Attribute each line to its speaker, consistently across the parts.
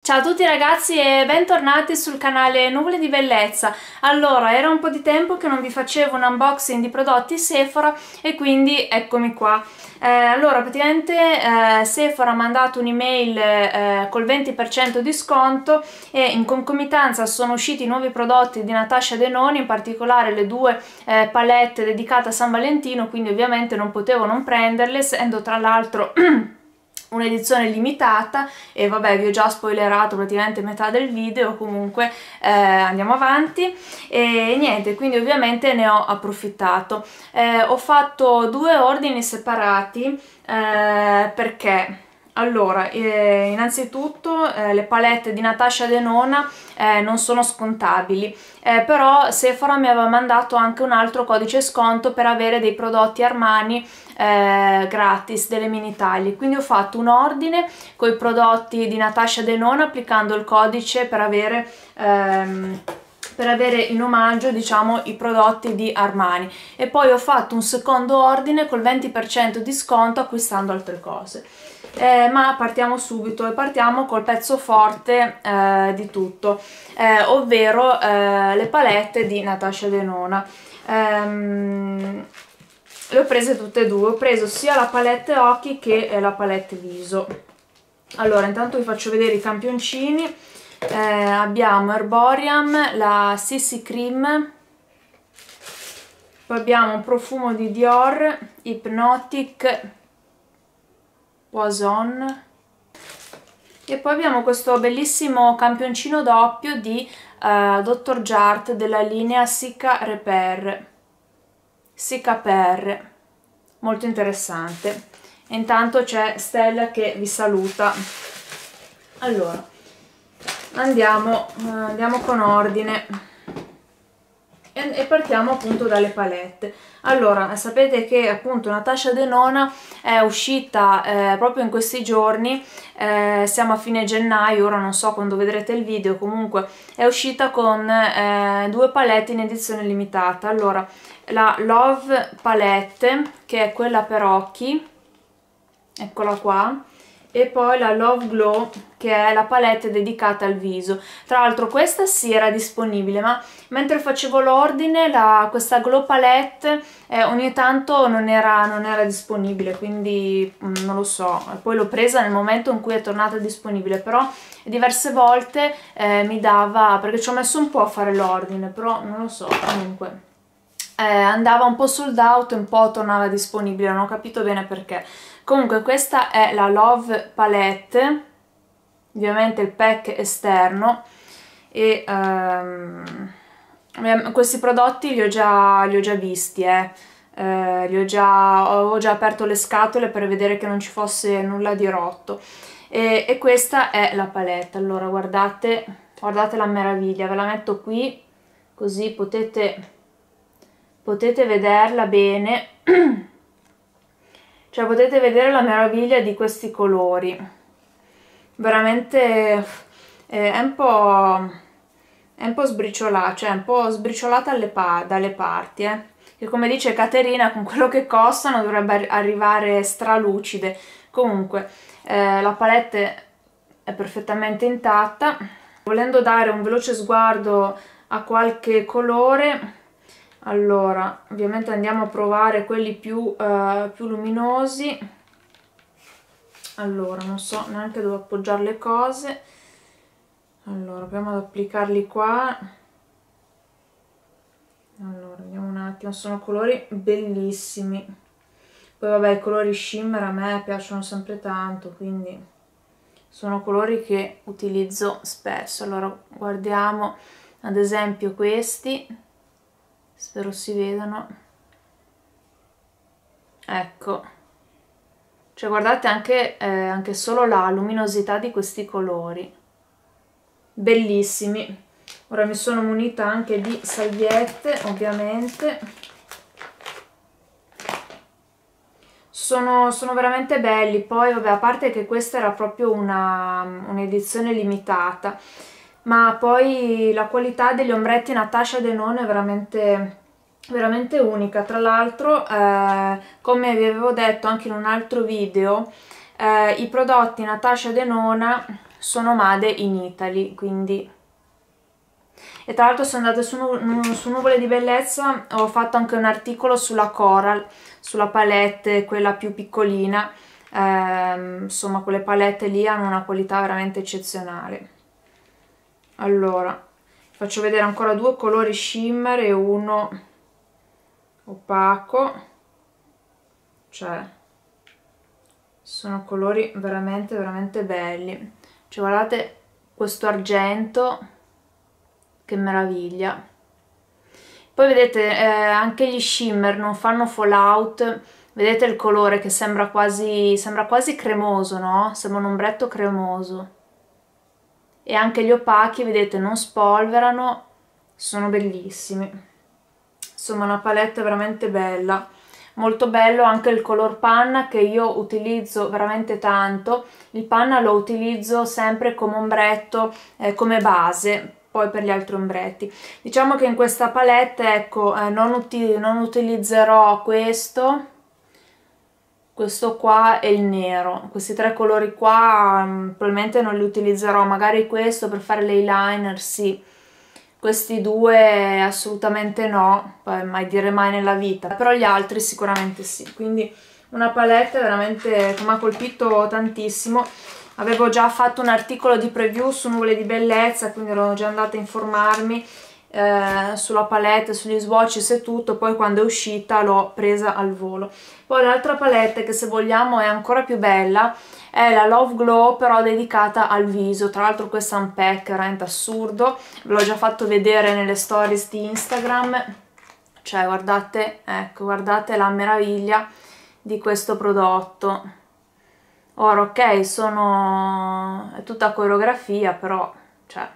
Speaker 1: Ciao a tutti ragazzi e bentornati sul canale Nuvole di Bellezza. Allora, era un po' di tempo che non vi facevo un unboxing di prodotti Sephora e quindi eccomi qua. Allora, praticamente Sephora ha mandato un'email col 20% di sconto e in concomitanza sono usciti nuovi prodotti di Natasha Denoni, in particolare le due palette dedicate a San Valentino, quindi ovviamente non potevo non prenderle, essendo tra l'altro un'edizione limitata. E vabbè, vi ho già spoilerato praticamente metà del video. Comunque andiamo avanti e niente, quindi ovviamente ne ho approfittato. Ho fatto due ordini separati perché allora, innanzitutto le palette di Natasha Denona non sono scontabili, però Sephora mi aveva mandato anche un altro codice sconto per avere dei prodotti Armani gratis, delle mini taglie. Quindi ho fatto un ordine con i prodotti di Natasha Denona applicando il codice per avere in omaggio, diciamo, i prodotti di Armani, e poi ho fatto un secondo ordine col 20% di sconto acquistando altre cose. Ma partiamo subito e partiamo col pezzo forte di tutto, ovvero le palette di Natasha Denona. Le ho prese tutte e due, ho preso sia la palette occhi che la palette viso. Allora, intanto vi faccio vedere i campioncini. Abbiamo Herborium, la CC Cream, poi abbiamo un profumo di Dior, Hypnotic Poison, e poi abbiamo questo bellissimo campioncino doppio di Dr. Jart della linea Cica Repair, molto interessante. E intanto c'è Stella che vi saluta. Allora, andiamo con ordine e partiamo appunto dalle palette. Allora, sapete che appunto Natasha Denona è uscita proprio in questi giorni, siamo a fine gennaio, ora non so quando vedrete il video, comunque è uscita con due palette in edizione limitata. Allora, la Love Palette, che è quella per occhi, eccola qua, e poi la Love Glow, che è la palette dedicata al viso. Tra l'altro questa sì era disponibile, ma mentre facevo l'ordine questa Glow Palette ogni tanto non era disponibile, quindi non lo so. Poi l'ho presa nel momento in cui è tornata disponibile, però diverse volte mi dava, perché ci ho messo un po' a fare l'ordine, però non lo so, comunque andava un po' sold out e un po' tornava disponibile, non ho capito bene perché. Comunque questa è la Love Palette, ovviamente il pack esterno, e questi prodotti li ho già visti, avevo già aperto le scatole per vedere che non ci fosse nulla di rotto, e questa è la palette. Allora guardate la meraviglia, ve la metto qui così potete vederla bene. Cioè potete vedere la meraviglia di questi colori, veramente è un po' sbriciolata, cioè un po' sbriciolata dalle parti, che come dice Caterina, con quello che costano dovrebbe arrivare stralucide. Comunque la palette è perfettamente intatta. Volendo dare un veloce sguardo a qualche colore, allora ovviamente andiamo a provare quelli più luminosi. Allora non so neanche dove appoggiare le cose. Allora proviamo ad applicarli qua. Allora vediamo un attimo, sono colori bellissimi. Poi vabbè, i colori shimmer a me piacciono sempre tanto, quindi sono colori che utilizzo spesso. Allora guardiamo ad esempio questi, spero si vedano, ecco, cioè guardate anche solo la luminosità di questi colori, bellissimi. Ora mi sono munita anche di salviette, ovviamente. Sono veramente belli. Poi vabbè, a parte che questa era proprio un'edizione limitata, ma poi la qualità degli ombretti Natasha Denona è veramente unica. Tra l'altro come vi avevo detto anche in un altro video, i prodotti Natasha Denona sono made in Italy, quindi. E tra l'altro sono andata su Nuvole di Bellezza, ho fatto anche un articolo sulla Coral, sulla palette, quella più piccolina, insomma quelle palette lì hanno una qualità veramente eccezionale. Allora, faccio vedere ancora due colori shimmer e uno opaco, cioè sono colori veramente veramente belli, cioè guardate questo argento, che meraviglia. Poi vedete anche gli shimmer non fanno fallout, vedete il colore che sembra quasi cremoso, no? Sembra un ombretto cremoso. E anche gli opachi, vedete, non spolverano, sono bellissimi. Insomma, una palette veramente bella. Molto bello anche il color panna, che io utilizzo veramente tanto. Il panna lo utilizzo sempre come ombretto, come base, poi per gli altri ombretti. Diciamo che in questa palette, ecco, non utilizzerò questo qua e il nero. Questi tre colori qua probabilmente non li utilizzerò, magari questo per fare l'eyeliner, sì. Questi due assolutamente no, poi mai dire mai nella vita, però gli altri sicuramente sì. Quindi una palette veramente che mi ha colpito tantissimo. Avevo già fatto un articolo di preview su Nuvole di Bellezza, quindi ero già andata a informarmi sulla palette, sugli swatches e tutto, poi quando è uscita l'ho presa al volo. Poi l'altra palette, che se vogliamo è ancora più bella, è la Love Glow, però dedicata al viso. Tra l'altro questo è un pack veramente assurdo, ve l'ho già fatto vedere nelle stories di Instagram, cioè guardate, ecco, guardate la meraviglia di questo prodotto. Ora ok, è tutta coreografia, però cioè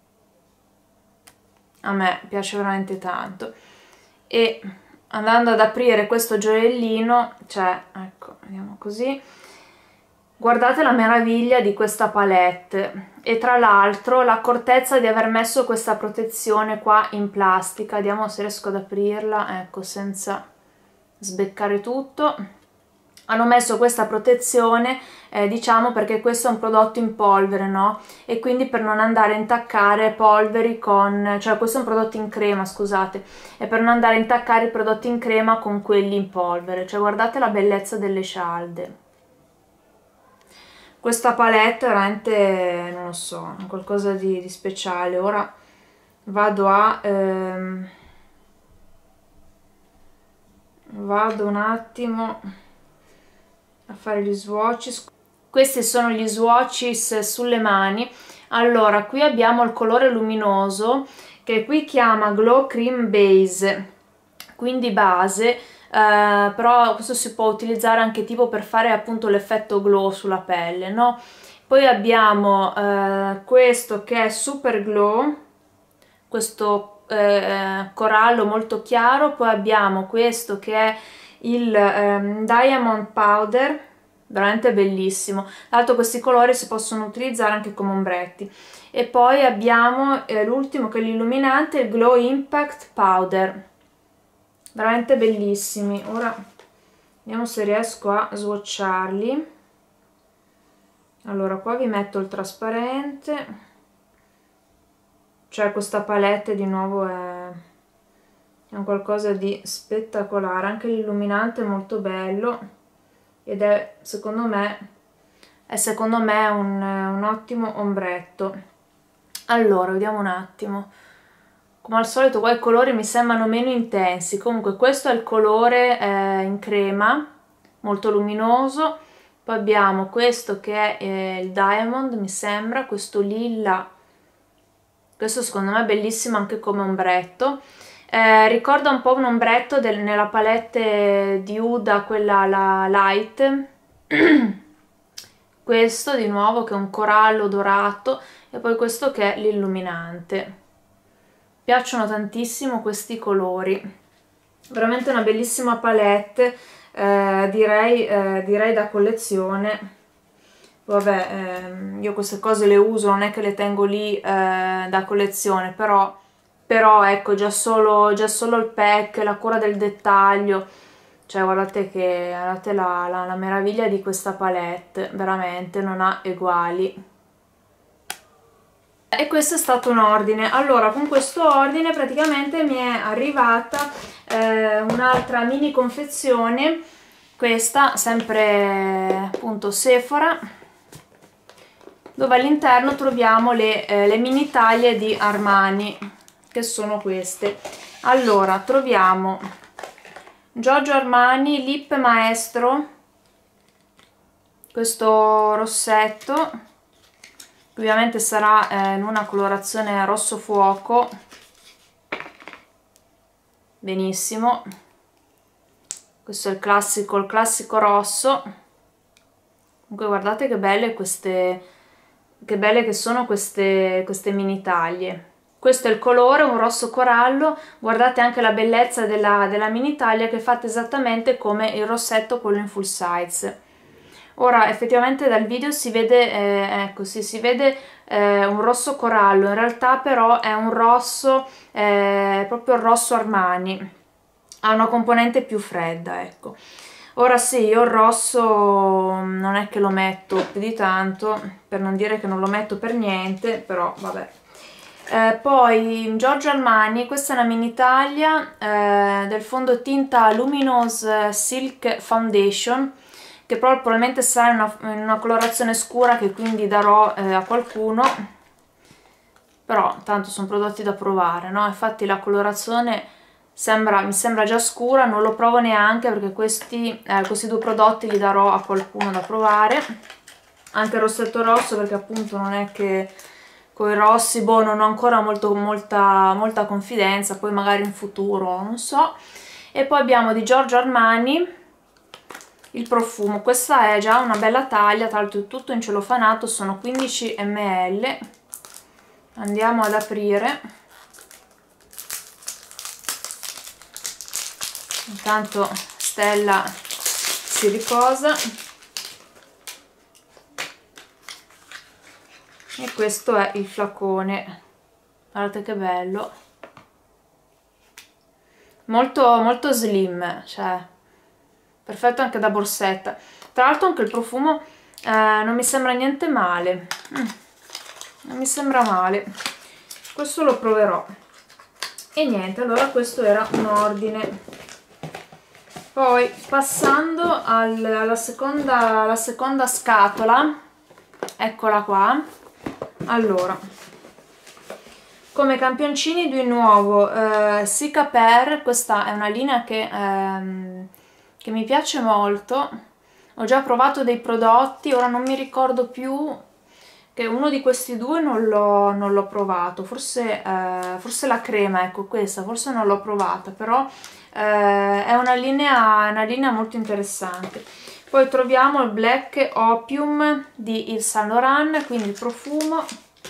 Speaker 1: a me piace veramente tanto. E andando ad aprire questo gioiellino, cioè ecco, vediamo così, guardate la meraviglia di questa palette. E tra l'altro l'accortezza di aver messo questa protezione qua in plastica, vediamo se riesco ad aprirla, ecco, senza sbeccare tutto. Hanno messo questa protezione, diciamo, perché questo è un prodotto in polvere, no? E quindi per non andare a intaccare polveri con, cioè questo è un prodotto in crema, scusate, e per non andare a intaccare i prodotti in crema con quelli in polvere. Cioè guardate la bellezza delle cialde. Questa palette è veramente, non lo so, qualcosa di speciale. Ora vado vado un attimo a fare gli swatches. Questi sono gli swatches sulle mani. Allora, qui abbiamo il colore luminoso, che qui chiama Glow Cream Base, quindi base, però questo si può utilizzare anche tipo per fare appunto l'effetto glow sulla pelle, no? Poi abbiamo questo che è Super Glow, questo corallo molto chiaro. Poi abbiamo questo che è il Diamond Powder, veramente bellissimo. Tra l'altro questi colori si possono utilizzare anche come ombretti. E poi abbiamo l'ultimo che è l'illuminante, il Glow Impact Powder, veramente bellissimi. Ora vediamo se riesco a swatcharli. Allora, qua vi metto il trasparente, cioè questa palette di nuovo è un qualcosa di spettacolare. Anche l'illuminante è molto bello ed è secondo me un ottimo ombretto. Allora, vediamo un attimo. Come al solito qua i colori mi sembrano meno intensi. Comunque questo è il colore in crema, molto luminoso. Poi abbiamo questo che è il Diamond, mi sembra, questo lilla. Questo secondo me è bellissimo anche come ombretto. Ricorda un po' un ombretto nella palette di Huda, quella la Light. Questo di nuovo che è un corallo dorato, e poi questo che è l'illuminante. Piacciono tantissimo questi colori, veramente una bellissima palette, direi da collezione. Vabbè, io queste cose le uso, non è che le tengo lì da collezione, però ecco, già solo il pack, la cura del dettaglio, cioè guardate la meraviglia di questa palette, veramente non ha eguali. E questo è stato un ordine. Allora, con questo ordine praticamente mi è arrivata un'altra mini confezione, questa sempre appunto Sephora, dove all'interno troviamo le mini taglie di Armani, che sono queste. Allora, troviamo Giorgio Armani Lip Maestro, questo rossetto, ovviamente sarà in una colorazione rosso fuoco, benissimo. Questo è il classico rosso. Comunque guardate che belle che sono queste mini taglie. Questo è il colore, un rosso corallo. Guardate anche la bellezza della mini taglia, che è fatta esattamente come il rossetto, quello in full size. Ora effettivamente dal video si vede, ecco sì, si vede un rosso corallo, in realtà però è un rosso, proprio il rosso Armani, ha una componente più fredda, ecco. Ora sì, io il rosso non è che lo metto più di tanto, per non dire che non lo metto per niente, però vabbè. Poi Giorgio Armani, questa è una mini taglia del fondotinta Luminous Silk Foundation, che probabilmente sarà in una colorazione scura, che quindi darò a qualcuno, però tanto sono prodotti da provare, no? Infatti la colorazione mi sembra già scura, non lo provo neanche, perché questi due prodotti li darò a qualcuno da provare. Anche il rossetto rosso, perché appunto non è che con i rossi, boh, non ho ancora molta confidenza, poi magari in futuro, non so. E poi abbiamo di Giorgio Armani il profumo, questa è già una bella taglia, tra l'altro è tutto in cellofanato, sono 15 ml. Andiamo ad aprire. Intanto Stella si riposa. E questo è il flacone, guardate che bello, molto slim, cioè perfetto anche da borsetta. Tra l'altro anche il profumo non mi sembra niente male, non mi sembra male, questo lo proverò. E niente, allora questo era un ordine. Poi passando alla seconda scatola, eccola qua. Allora, come campioncini di nuovo Cicapair, questa è una linea che mi piace molto. Ho già provato dei prodotti, ora non mi ricordo più, che uno di questi due non l'ho provato, forse la crema, ecco questa, forse non l'ho provata, però è una linea molto interessante. Poi troviamo il Black Opium di Yves Saint Laurent, quindi il profumo,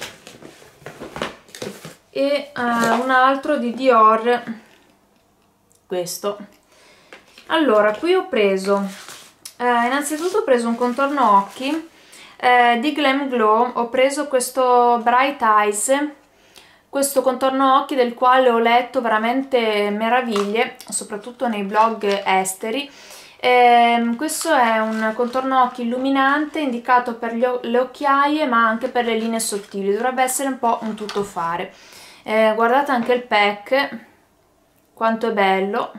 Speaker 1: e un altro di Dior, questo. Allora, qui ho preso, innanzitutto ho preso un contorno occhi di Glam Glow, ho preso questo Bright Eyes, questo contorno occhi del quale ho letto veramente meraviglie, soprattutto nei blog esteri. Questo è un contorno occhi illuminante, indicato per le occhiaie ma anche per le linee sottili, dovrebbe essere un po' un tuttofare. Guardate anche il pack, quanto è bello,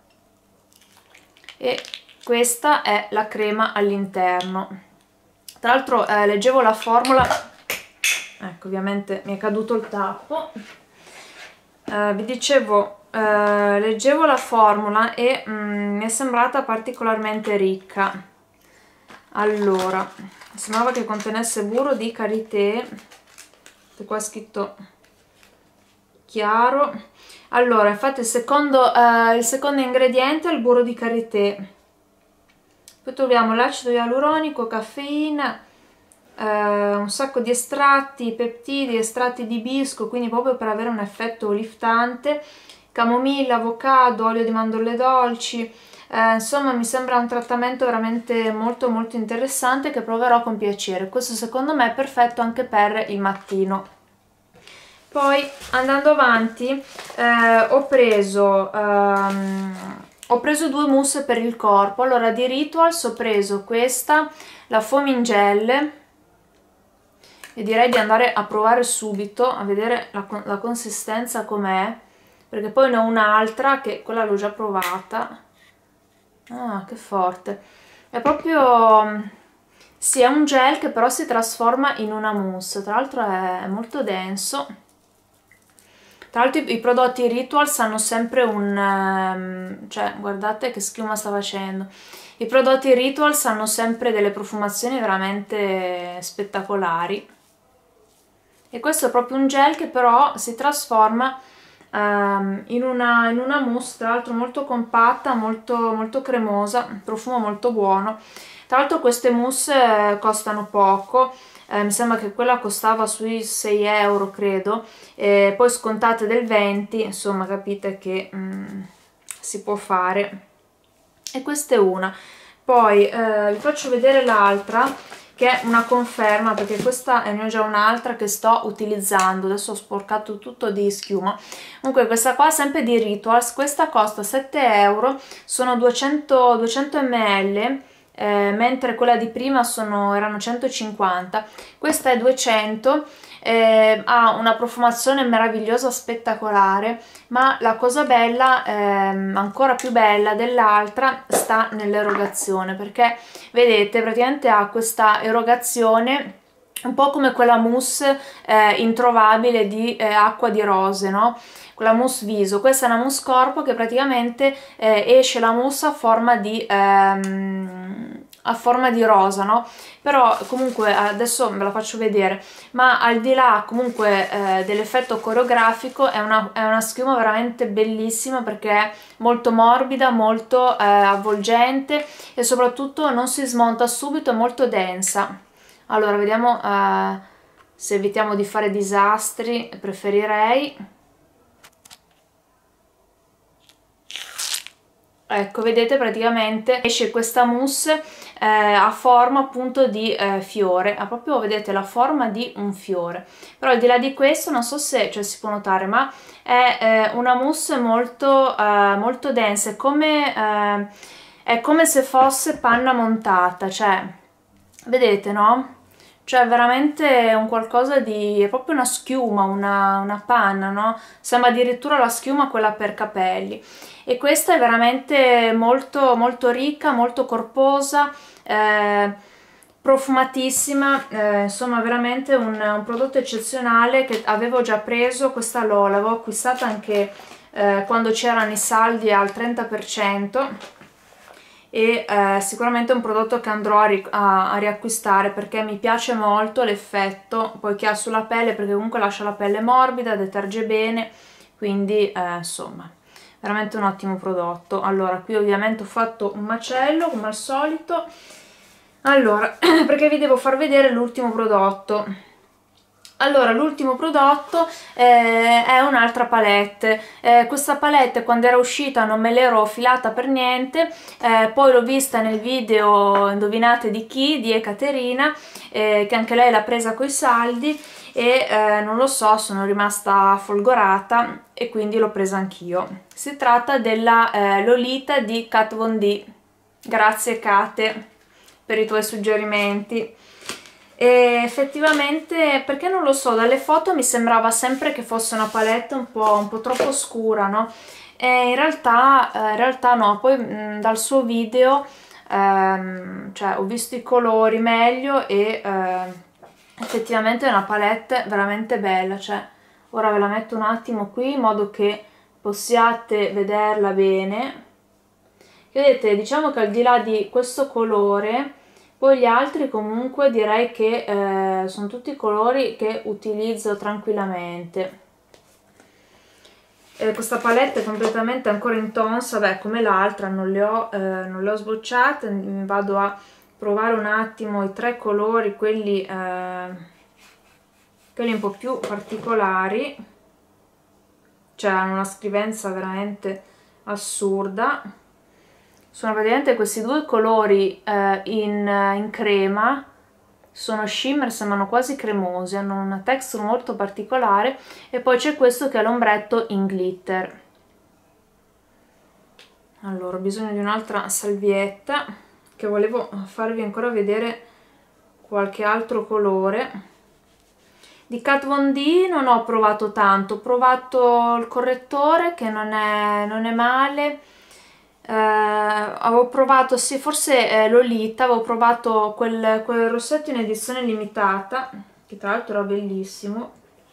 Speaker 1: e questa è la crema all'interno. Tra l'altro leggevo la formula, ecco ovviamente mi è caduto il tappo, vi dicevo, leggevo la formula e mi è sembrata particolarmente ricca. Allora, sembrava che contenesse burro di karité, e qua è scritto chiaro. Allora, infatti il secondo ingrediente è il burro di karité. Poi troviamo l'acido ialuronico, caffeina, un sacco di estratti, peptidi, estratti di ibisco, quindi proprio per avere un effetto liftante, camomilla, avocado, olio di mandorle dolci, insomma mi sembra un trattamento veramente molto interessante, che proverò con piacere. Questo secondo me è perfetto anche per il mattino. Poi andando avanti ho preso due mousse per il corpo. Allora, di Rituals ho preso questa, la Foaming Gel, e direi di andare a provare subito a vedere la consistenza com'è, perché poi ne ho un'altra che quella l'ho già provata. Ah, che forte, è proprio, sì, è un gel che però si trasforma in una mousse, tra l'altro è molto denso. Tra l'altro i prodotti Rituals hanno sempre cioè guardate che schiuma sta facendo, i prodotti Rituals hanno sempre delle profumazioni veramente spettacolari, e questo è proprio un gel che però si trasforma in una mousse, tra l'altro molto compatta, molto cremosa, profumo molto buono. Tra l'altro queste mousse costano poco, mi sembra che quella costava sui 6 euro credo, poi scontate del 20, insomma capite che si può fare. E questa è una. Poi vi faccio vedere l'altra, che è una conferma, perché questa ne ho già un'altra che sto utilizzando, adesso ho sporcato tutto di schiuma. Comunque questa qua sempre di Rituals, questa costa 7 euro, sono 200 ml, mentre quella di prima erano 150, questa è 200, ha una profumazione meravigliosa, spettacolare, ma la cosa bella, ancora più bella dell'altra, sta nell'erogazione, perché vedete praticamente ha questa erogazione un po' come quella mousse introvabile di acqua di rose, no? Quella mousse viso. Questa è una mousse corpo che praticamente esce la mousse a forma di rosa, no? Però comunque adesso ve la faccio vedere, ma al di là comunque dell'effetto coreografico è una schiuma veramente bellissima, perché è molto morbida, molto avvolgente e soprattutto non si smonta subito, è molto densa. Allora vediamo se evitiamo di fare disastri, preferirei. Ecco, vedete praticamente esce questa mousse a forma appunto di fiore, ha proprio, vedete, la forma di un fiore. Però al di là di questo non so se si può notare, ma è una mousse molto densa, è come se fosse panna montata, cioè vedete, no? Cioè veramente un qualcosa di, è proprio una schiuma, una panna, no? Sembra addirittura la schiuma quella per capelli. E questa è veramente molto ricca, molto corposa, profumatissima, insomma veramente un prodotto eccezionale che avevo già preso. Questa l'avevo acquistata anche quando c'erano i saldi al 30%, e sicuramente è un prodotto che andrò a riacquistare, perché mi piace molto l'effetto poi che ha sulla pelle, perché comunque lascia la pelle morbida, deterge bene, quindi insomma veramente un ottimo prodotto. Allora qui ovviamente ho fatto un macello come al solito. Allora perché vi devo far vedere l'ultimo prodotto. Allora, l'ultimo prodotto è un'altra palette. Questa palette quando era uscita non me l'ero filata per niente, poi l'ho vista nel video, indovinate di chi? Di Ekaterina, che anche lei l'ha presa coi saldi, e non lo so, sono rimasta folgorata e quindi l'ho presa anch'io. Si tratta della Lolita di Kat Von D. Grazie Kate per i tuoi suggerimenti. E effettivamente, perché non lo so, dalle foto mi sembrava sempre che fosse una palette un po' troppo scura, no? E in realtà no. Poi dal suo video cioè, ho visto i colori meglio, e effettivamente è una palette veramente bella. Cioè, ora ve la metto un attimo qui in modo che possiate vederla bene. Vedete, diciamo che al di là di questo colore, poi gli altri comunque direi che sono tutti colori che utilizzo tranquillamente. Questa palette è completamente ancora in tons, vabbè, come l'altra, non le ho sbocciate. Mi vado a provare un attimo i tre colori, quelli un po' più particolari, cioè hanno una scrivenza veramente assurda. Sono praticamente questi due colori in crema, sono shimmer, sembrano quasi cremosi, hanno una texture molto particolare, e poi c'è questo che è l'ombretto in glitter. Allora, ho bisogno di un'altra salvietta, che volevo farvi ancora vedere qualche altro colore. Di Kat Von D non ho provato tanto, ho provato il correttore che non è male. Avevo provato, sì, forse Lolita, avevo provato quel rossetto in edizione limitata, che tra l'altro era bellissimo.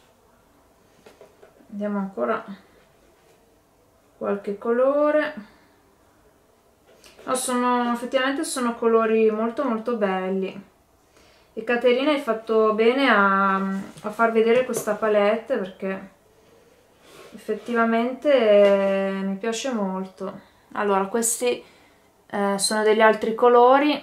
Speaker 1: Vediamo ancora qualche colore. No, effettivamente sono colori molto molto belli. E Caterina, hai fatto bene a far vedere questa palette perché effettivamente mi piace molto. Allora, questi sono degli altri colori,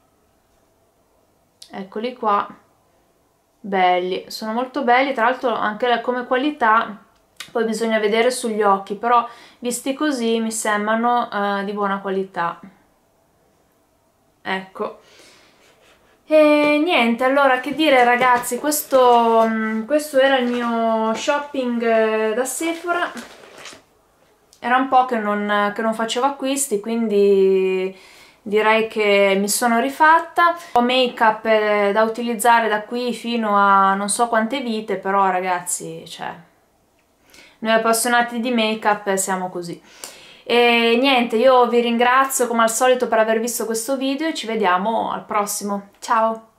Speaker 1: eccoli qua, belli, sono molto belli, tra l'altro anche come qualità, poi bisogna vedere sugli occhi, però visti così mi sembrano di buona qualità. Ecco. E niente, allora che dire ragazzi, questo era il mio shopping da Sephora. Era un po' che non facevo acquisti, quindi direi che mi sono rifatta. Ho make-up da utilizzare da qui fino a non so quante vite, però ragazzi, cioè, noi appassionati di make-up siamo così. E niente, io vi ringrazio come al solito per aver visto questo video e ci vediamo al prossimo. Ciao!